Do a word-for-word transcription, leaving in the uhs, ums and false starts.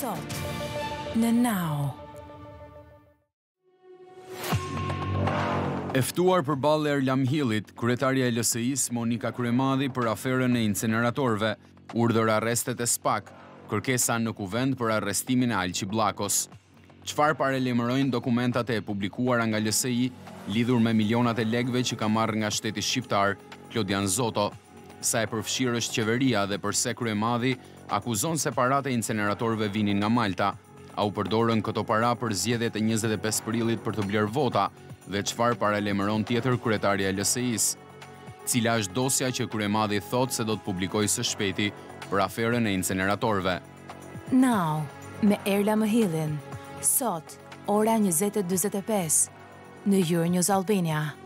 sot në Now. E ftuar përballë Erla Mëhillit, Kryetarja e L S I-së Monika Kryemadhi për aferën e inceneratorëve, urdhër arrestet e SPAK, kërkesa në kuvend për arrestimin e Alçi Bllakos. Çfarë paralajmërojnë dokumentat e publikuara nga L S I lidhur me milionat e lekëve që ka marrë nga shteti shqiptar, Klodian Zoto, sa e përfshirë është qeveria dhe përse Kryemadhi akuzon se paratë e inceneratorëve vinin nga Malta, a u përdorën këto para për zgjedhjet e njëzet e pesë prillit për të blerë vota, dhe çfarë paralajmëron tjetër Kryetarja e L S I-së. Cila është dosja që Kryemadhi thotë se do të publikojë së shpejti për aferën e inceneratorëve. Now me Erla Mëhillin. Sot, ora njëzet e njëzet e pesë në Euronews Albania.